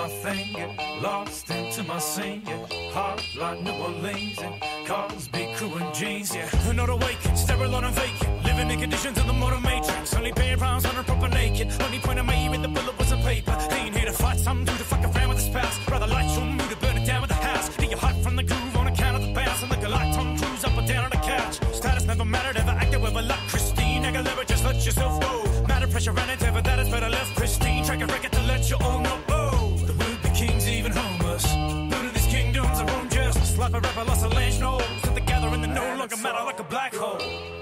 my thing, get lost into my scene, yeah. Hot like New Orleans, and cars, big crew and jeans, yeah. Not awake, sterile and vacant, living in conditions of the modern matrix. Only paying rounds on her proper naked. Only point I made with the bullet was a paper. Ain't here to fight some dude to fuck around with the spouse. Rather light your mood to burn it down with the house. Get you hot from the groove on account of the bass. And look a like Tom Cruise up and down on the couch. Status never mattered, ever acted with a luck. Christine, Aguilera, just let yourself go. Matter, pressure, and endeavor, that is better left pristine. Track a record to let you all know. Oh, the would-be king's even homeless. None of these kingdoms are unjust. Slap a rapper, lost a land, no. Sit together and they no longer matter like a black hole.